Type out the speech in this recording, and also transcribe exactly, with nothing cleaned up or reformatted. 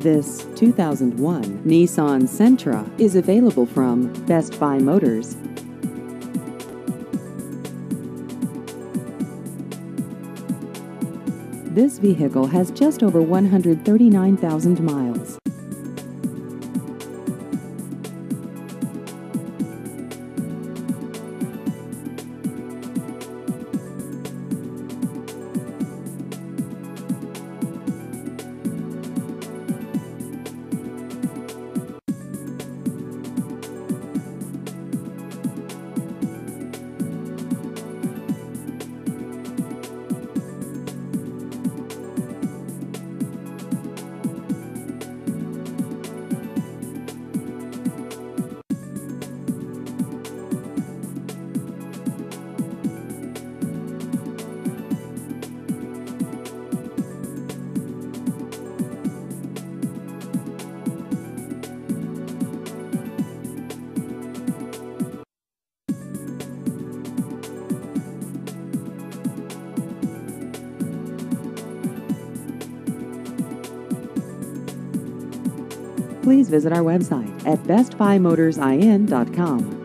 This two thousand one Nissan Sentra is available from Best Buy Motors. This vehicle has just over one hundred thirty-nine thousand miles. Please visit our website at best buy motors in dot com.